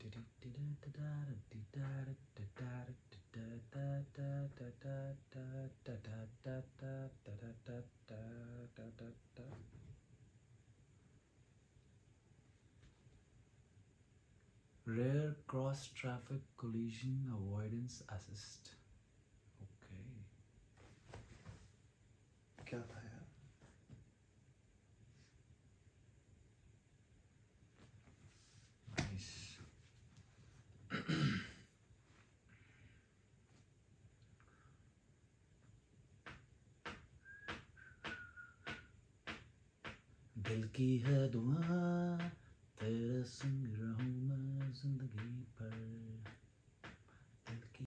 Rare cross traffic collision avoidance assist. Okay. क्या था यार? Nice. दिल की है दुआ तेरे संग रहूं मैं जिंदगी भर.